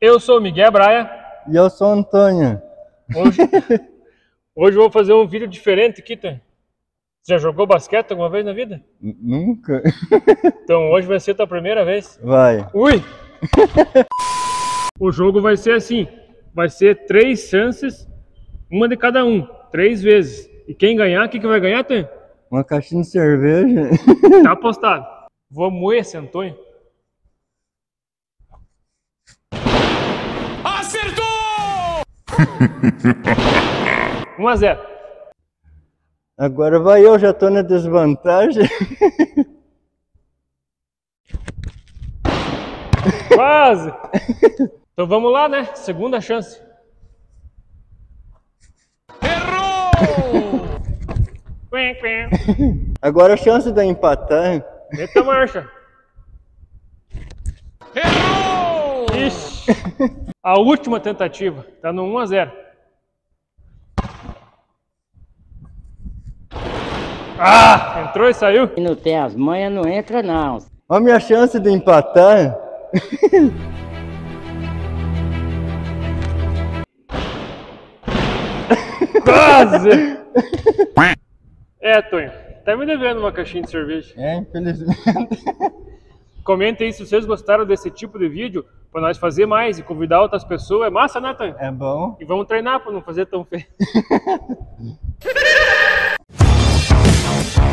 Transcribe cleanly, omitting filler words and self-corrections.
Eu sou o Miguel Braia. E eu sou o Antônio. Hoje eu vou fazer um vídeo diferente aqui, tá? Você já jogou basquete alguma vez na vida? Nunca. Então hoje vai ser a tua primeira vez. Vai. Ui! O jogo vai ser assim. Vai ser 3 chances, uma de cada um. 3 vezes. E quem ganhar, o que vai ganhar, Antônio? Uma caixinha de cerveja. Tá apostado. Vou moer esse Antônio. Acertou! 1-0. Agora vai eu, já tô na desvantagem. Quase! Então vamos lá, né? Segunda chance. Errou! Agora a chance de empatar. Meta a marcha. Errou! Ixi. A última tentativa. Tá no 1-0. Ah! Entrou e saiu. Quem não tem as manhas não entra, não. Olha a minha chance de empatar. Quase! Tonho, tá me devendo uma caixinha de cerveja. Infelizmente. Comentem aí se vocês gostaram desse tipo de vídeo, pra nós fazer mais e convidar outras pessoas. É massa, né, Tonho? É bom. E vamos treinar pra não fazer tão feio.